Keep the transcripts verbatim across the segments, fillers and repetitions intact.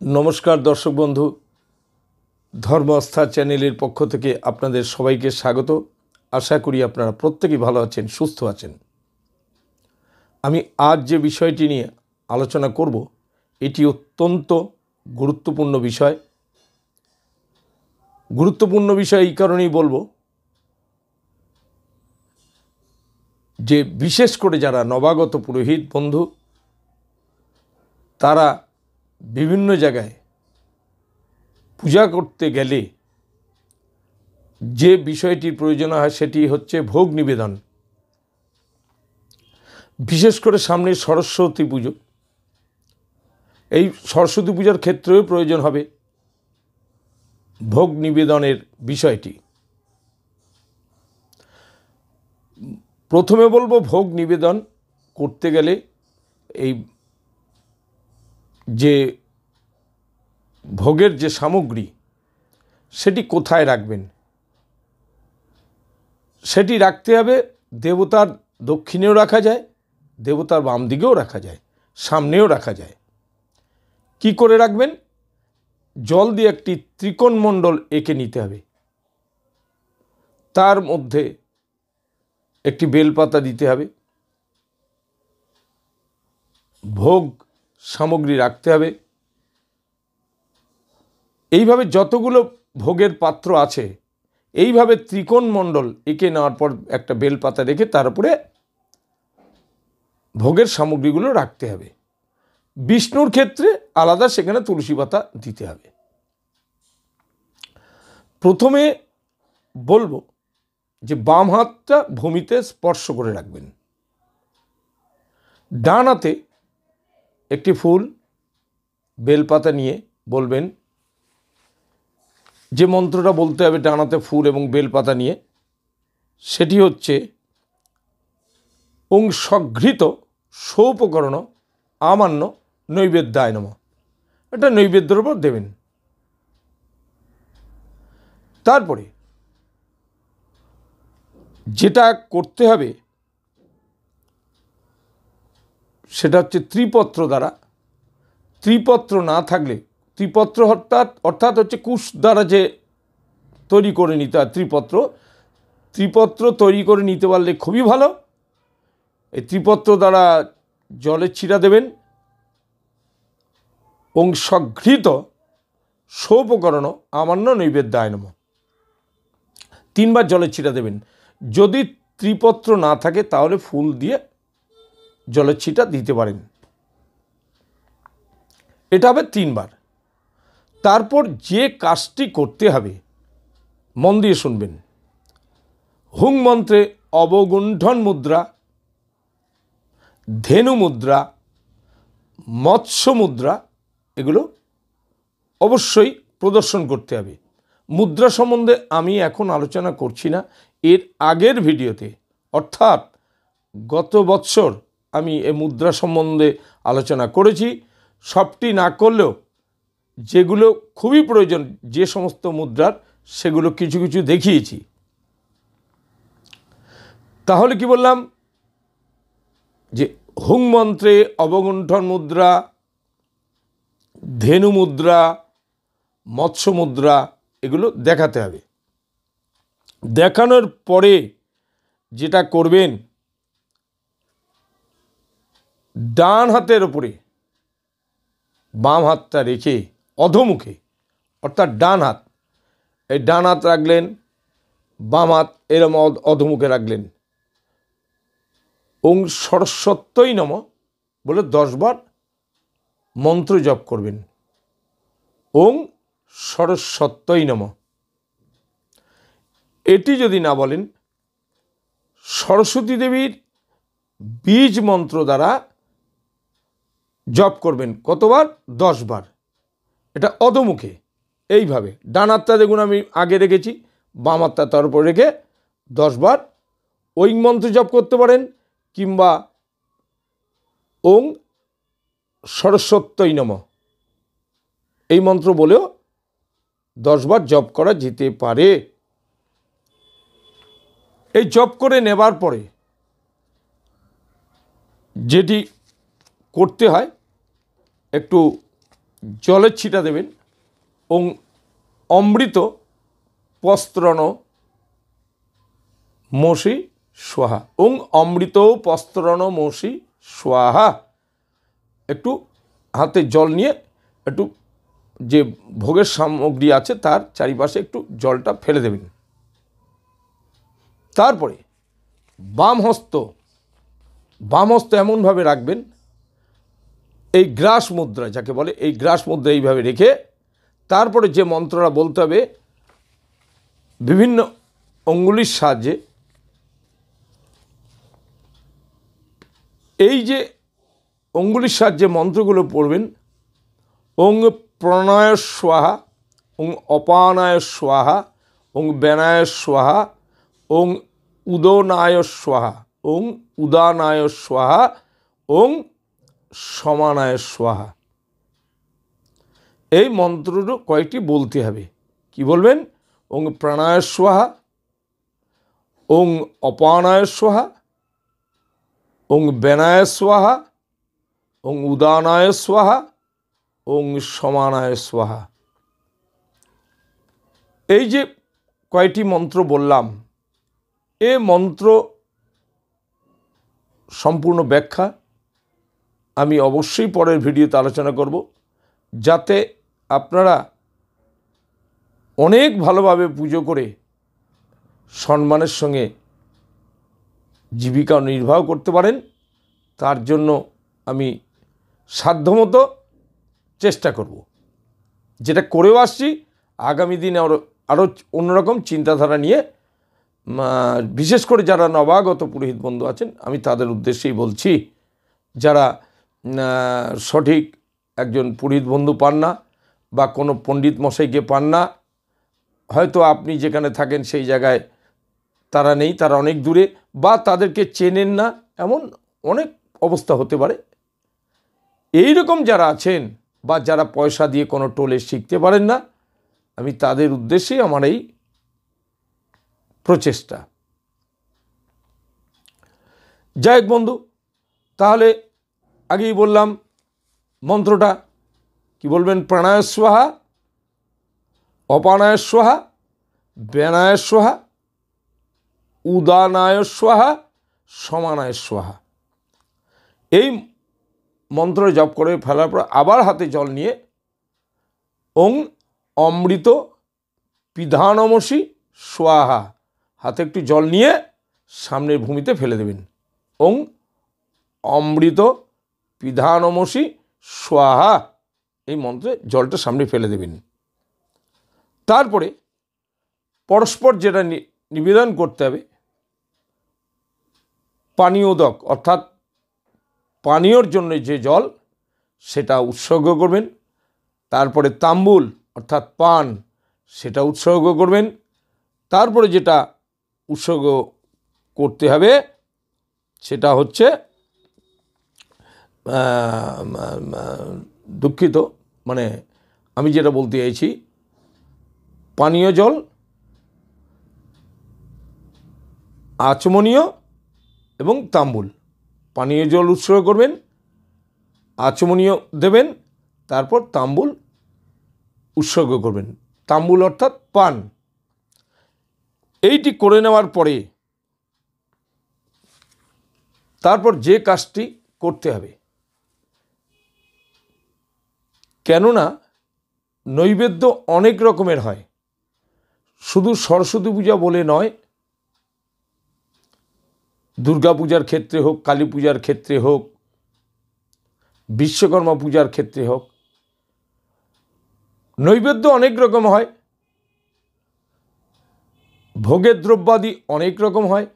नमस्कार दर्शक बंधु धर्मआस्था चैनेलेर पक्ष थेके आपनादेर सबाइके स्वागत। आशा करी आपनारा प्रत्येकेई भालो आछेन, सुस्थ आछेन। आमी आज जे विषयटी निये आलोचना करब एटी अत्यंत गुरुत्वपूर्ण विषय। गुरुत्वपूर्ण विषय एई कारणेई बोलबो जे विशेष करे जारा नवागत पुरोहित बंधु तारा विभिन्न जगह पूजा करते गेले जे विषयटिर प्रयोजन है सेटी होच्छे भोग निवेदन। विशेष करे सामने सरस्वती पुजो, एई सरस्वती पूजार क्षेत्रेও प्रयोजन हबे भोग निवेदनेर विषयटी। प्रथमे बोलबो भोग निवेदन करते गेले एई जे भोगेर जे सामग्री सेटी कोथाय राखबेन। सेटी राखते हबे देवतार दक्षिणेও राखा जाए, देवतार बाम दिकेও राखा जाए, सामनेও राखा जाए। कि करे राखबेन? जल दिए एकटी त्रिकोण मंडल एঁকে निते हबे, तार मध्य एकटी बेलपाता दिते हबे, भोग सामग्री राखते हबे। এইভাবে যতগুলো ভোগের পাত্র আছে এইভাবে ত্রিকোণ মণ্ডল এঁকে নেওয়ার পর একটা বেলপাতা রেখে তার উপরে ভোগের সামগ্রীগুলো রাখতে হবে। বিষ্ণুর ক্ষেত্রে আলাদা সেখানে তুলসী পাতা দিতে হবে। প্রথমে বলবো যে বাম হাতটা ভূমিতে স্পর্শ করে রাখবেন, ডান হাতে একটি ফুল বেলপাতা নিয়ে বলবেন যে মন্ত্রটা বলতে হবে ডান হাতে ফুল এবং বেলপাতা নিয়ে, সেটি হচ্ছে ওং সঘৃত সৌপকরণ আমান্য নৈবেদ্যায় নমঃ। এটা নৈবেদ্যের উপর দেবেন। তারপরে যেটা করতে হবে সেটা হচ্ছে ত্রিপত্র দ্বারা। ত্রিপত্র না থাকলে, ত্রিপত্র অর্থাৎ অর্থাৎ হচ্ছে কুশ দ্বারা যে তৈরি করে নিতে হয় ত্রিপত্র, ত্রিপত্র তৈরি করে নিতে পারলে খুবই ভালো। এই ত্রিপত্র দ্বারা জলের ছিটা দেবেন। ওং সঘৃত সৌপকরণ আমান্য নৈবেদ্যায় নমঃ তিনবার জলের ছিটা দেবেন। যদি ত্রিপত্র না থাকে তাহলে ফুল দিয়ে জলের ছিটা দিতে পারেন। এটা হবে তিনবার। তারপর যে কাজটি করতে হবে মন দিয়ে শুনবেন। হুং মন্ত্রে অবগুণ্ঠন মুদ্রা, ধেনু মুদ্রা, মৎস্য মুদ্রা এগুলো অবশ্যই প্রদর্শন করতে হবে। মুদ্রা সম্বন্ধে আমি এখন আলোচনা করছি না, এর আগের ভিডিওতে অর্থাৎ গত বৎসর আমি এই মুদ্রা সম্বন্ধে আলোচনা করেছি। সবটি না করলেও যেগুলো খুবই প্রয়োজন যে সমস্ত মুদ্রার সেগুলো কিছু কিছু দেখিয়েছি। তাহলে কি বললাম যে হুং মন্ত্রে অবগুণ্ঠন মুদ্রা, ধেনু মুদ্রা, মৎস্য মুদ্রা এগুলো দেখাতে হবে। দেখানোর পরে যেটা করবেন ডান হাতের উপরে বাম হাতটা রেখে অধোমুখে অর্থাৎ ডান হাত, এই ডান হাত রাখলেন, বাম হাত এরম অধোমুখে রাখলেন। ওং সরস্বত্যই নমঃ বলে দশবার মন্ত্র জপ করবেন। ওং সরস্বত্যই নমঃ। এটি যদি না বলেন সরস্বতী দেবীর বীজ মন্ত্র দ্বারা জপ করবেন। কতবার? দশ বার। এটা অধোমুখে এইভাবে। ডান হাতটা দেখুন আমি আগে রেখেছি, বাম হাতটা তার উপর রেখে দশ বার ওই মন্ত্র জপ করতে পারেন, কিংবা ওং সরস্বত্যই নমঃ এই মন্ত্র বলেও দশ বার জপ করা যেতে পারে। এই জপ করে নেবার পরে যেটি করতে হয় একটু জলের ছিটা দেবেন। ওং অমৃত পস্ত্রণ মসি স্বাহা। ওং অমৃত পস্ত্রণ মসি স্বাহা। একটু হাতে জল নিয়ে একটু যে ভোগের সামগ্রী আছে তার চারিপাশে একটু জলটা ফেলে দেবেন। তারপরে বাম হস্ত বাম হস্ত এমনভাবে রাখবেন, এই গ্রাস মুদ্রা যাকে বলে, এই গ্রাস মুদ্রা এইভাবে রেখে তারপরে যে মন্ত্রটা বলতে হবে বিভিন্ন অঙ্গুলির সাহায্যে, এই যে অঙ্গুলির সাহায্যে মন্ত্রগুলো পড়বেন, ওং প্রণয় স্বাহা, ওং অপানায় স্বাহা, ওং ব্যানায় স্বাহা, ওং উদনায় স্বাহা, ওং উদানায় স্বাহা, ওং সমানায় স্বাহা। এই মন্ত্রটা কয়েকটি বলতে হবে। কি বলবেন? ওং প্রাণায় স্বাহা, ওং অপানায় স্বাহা, ওং ব্যানায় স্বাহা, ওং উদানায় স্বাহা, ওং সমানায় স্বাহা। এই যে কয়টি মন্ত্র বললাম, এ মন্ত্র সম্পূর্ণ ব্যাখ্যা আমি অবশ্যই পরের ভিডিওতে আলোচনা করব, যাতে আপনারা অনেক ভালোভাবে পুজো করে সম্মানের সঙ্গে জীবিকা নির্বাহ করতে পারেন। তার জন্য আমি সাধ্যমতো চেষ্টা করব, যেটা করেও আসছি। আগামী দিনে আরও আরও অন্যরকম চিন্তাধারা নিয়ে, বিশেষ করে যারা নবাগত পুরোহিত বন্ধু আছেন, আমি তাদের উদ্দেশ্যেই বলছি, যারা সঠিক একজন পুরোহিত বন্ধু পান না বা কোনো পণ্ডিত মশাইকে পান না, হয়তো আপনি যেখানে থাকেন সেই জায়গায় তারা নেই, তারা অনেক দূরে, বা তাদেরকে চেনেন না, এমন অনেক অবস্থা হতে পারে। এই রকম যারা আছেন বা যারা পয়সা দিয়ে কোনো টোলে শিখতে পারেন না, আমি তাদের উদ্দেশ্যেই আমার এই প্রচেষ্টা। যাই হোক বন্ধু, তাহলে আগেই বললাম মন্ত্রটা কি বলবেন? প্রাণায় স্বাহা, অপানায় স্বাহা, ব্যানায় স্বাহা, উদানায় স্বাহা, সমানায় স্বাহা। এই মন্ত্র জপ করে ফেলার পর আবার হাতে জল নিয়ে ওং অমৃত পিধানমসি স্বাহা, হাতে একটু জল নিয়ে সামনের ভূমিতে ফেলে দেবেন। ওং অমৃত পিধানমসি স্বাহা, এই মন্ত্রে জলটা সামনে ফেলে দেবেন। তারপরে পরস্পর যেটা নিবেদন করতে হবে, পানীয়োদক অর্থাৎ পানীয়র জন্য যে জল, সেটা উৎসর্গ করবেন। তারপরে তাম্বুল অর্থাৎ পান, সেটা উৎসর্গ করবেন। তারপরে যেটা উৎসর্গ করতে হবে সেটা হচ্ছে, দুঃখিত, মানে আমি যেটা বলতে চাইছি, পানীয় জল, আচমনীয় এবং তাম্বুল। পানীয় জল উৎসর্গ করবেন, আচমনীয় দেবেন, তারপর তাম্বুল উৎসর্গ করবেন। তাম্বুল অর্থাৎ পান। এইটি করে নেওয়ার পরে তারপর যে কাজটি করতে হবে, কেননা নৈবেদ্য অনেক রকমের হয়, শুধু সরস্বতী পূজা বলে নয়, দুর্গা পূজার ক্ষেত্রে হোক, কালী পূজার ক্ষেত্রে হোক, বিশ্বকর্মা পূজার ক্ষেত্রে হোক, নৈবেদ্য অনেক রকম হয়। ভোগের দ্রব্যাদি অনেক রকম হয়।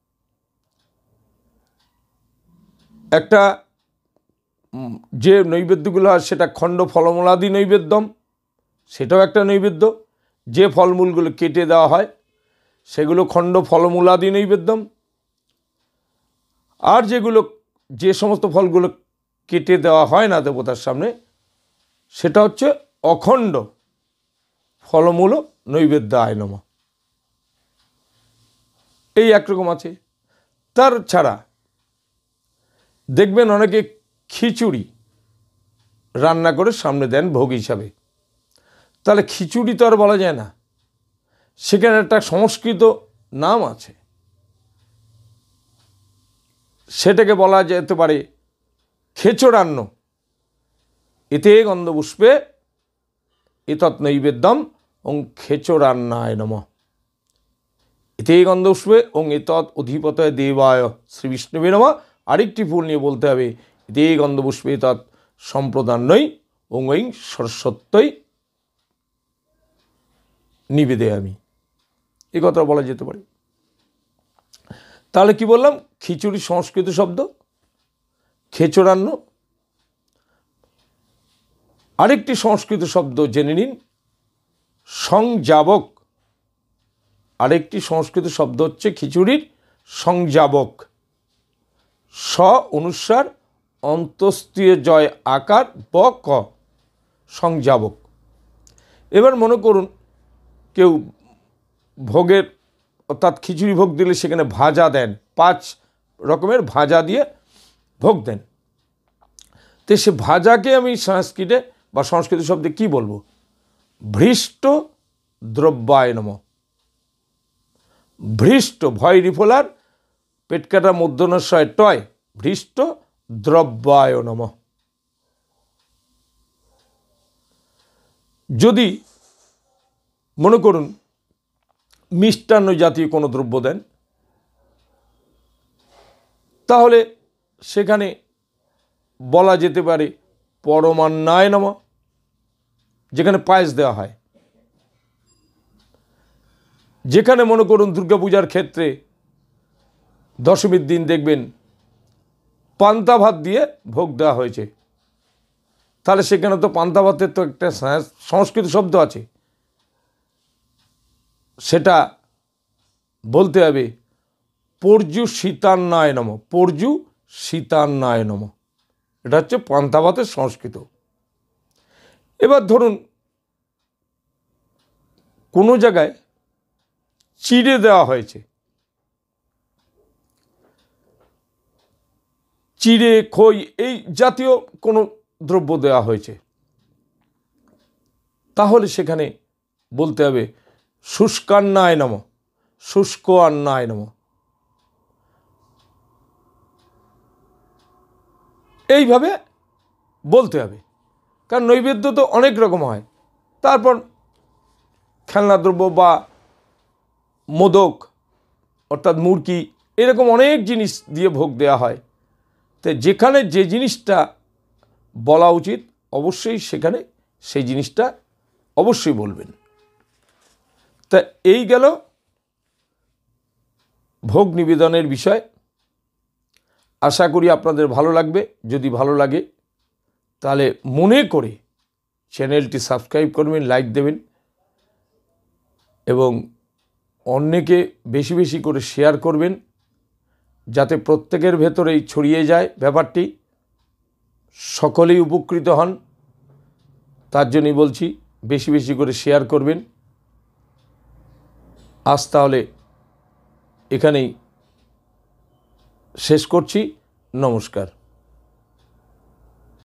একটা যে নৈবেদ্যগুলো হয় সেটা খণ্ড ফলমূলাদি নৈবেদ্যম, সেটাও একটা নৈবেদ্য। যে ফলমূলগুলো কেটে দেওয়া হয় সেগুলো খণ্ড ফলমূলাদি নৈবেদ্যম। আর যেগুলো যে সমস্ত ফলগুলো কেটে দেওয়া হয় না দেবতার সামনে, সেটা হচ্ছে অখণ্ড ফলমূল নৈবেদ্য আয়নম। এই একরকম আছে। তার ছাড়া দেখবেন অনেকে খিচুড়ি রান্না করে সামনে দেন ভোগ হিসাবে। তাহলে খিচুড়ি তো আর বলা যায় না, সেখানে একটা সংস্কৃত নাম আছে, সেটাকে বলা যেতে পারে খেচড়ান্ন। এতে গন্ধপুষ্পে এতৎ নৈবেদ্যম ওং খেচড়ান্নায় নমঃ। এতে গন্ধপুষ্পে ওং এতৎ অধিপতয় দেবায় শ্রী বিষ্ণুবে নমঃ। আরেকটি ফুল নিয়ে বলতে হবে এতে গন্ধপুষ্পে এতৎ সম্প্রদান্নই ওং ঐং সরস্বত্যই নিবেদে আমি, এ কথা বলা যেতে পারে। তাহলে কি বললাম? খিচুড়ি সংস্কৃত শব্দ, খেচড়ান্ন। আরেকটি সংস্কৃত শব্দ জেনে নিন, সংযাবক। আরেকটি সংস্কৃত শব্দ হচ্ছে খিচুড়ির সংযাবক। স অনুস্বার অন্তস্তীয় জয় আকার ব ক, সংযাবক। এবার মনে করুন কেউ ভোগের অর্থাৎ খিচুড়ি ভোগ দিলে সেখানে ভাজা দেন, পাঁচ রকমের ভাজা দিয়ে ভোগ দেন। তো সে ভাজাকে আমি সংস্কৃতে বা সংস্কৃত শব্দে কি বলবো? ভৃষ্ট দ্রব্যায় নমঃ। ভৃষ্ট, ভয় রিফোলার, পেট কাটা মধ্যনস্বয় টয়, ভৃষ্ট দ্রব্যায় নমঃ। যদি মনে করুন মিষ্টান্ন জাতীয় কোনো দ্রব্য দেন, তাহলে সেখানে বলা যেতে পারে পরমান্নায় নমঃ, যেখানে পায়েস দেওয়া হয়। যেখানে মনে করুন দুর্গাপূজার ক্ষেত্রে দশমীর দিন দেখবেন পান্তা ভাত দিয়ে ভোগ দেওয়া হয়েছে, তাহলে সেখানে তো পান্তা ভাতের তো একটা সংস্কৃত শব্দ আছে, সেটা বলতে হবে পর্যু শীতান্নায় নমঃ। পর্যু শীতান্নায় নমঃ, এটা হচ্ছে পান্তা ভাতের সংস্কৃত। এবার ধরুন কোনো জায়গায় চিড়ে দেওয়া হয়েছে, চিড়ে খই এই জাতীয় কোনো দ্রব্য দেওয়া হয়েছে, তাহলে সেখানে বলতে হবে শুষ্কান্নায় নমঃ, শুষ্ক অন্নায় নমঃ। এইভাবে বলতে হবে, কারণ নৈবেদ্য তো অনেক রকম হয়। তারপর খেলনাদ্রব্য বা মোদক অর্থাৎ মুরকি, এরকম অনেক জিনিস দিয়ে ভোগ দেওয়া হয়। তো যেখানে যে জিনিসটা বলা উচিত অবশ্যই সেখানে সেই জিনিসটা অবশ্যই বলবেন। তা এই গেল ভোগ নিবেদনের বিষয়। আশা করি আপনাদের ভালো লাগবে। যদি ভালো লাগে তাহলে মনে করে চ্যানেলটি সাবস্ক্রাইব করবেন, লাইক দেবেন এবং অন্যকে বেশি বেশি করে শেয়ার করবেন, যাতে প্রত্যেকের ভেতরেই ছড়িয়ে যায় ব্যাপারটি, সকলেই উপকৃত হন। তার জন্যই বলছি বেশি বেশি করে শেয়ার করবেন। আজ তাহলে এখানেই শেষ করছি। নমস্কার।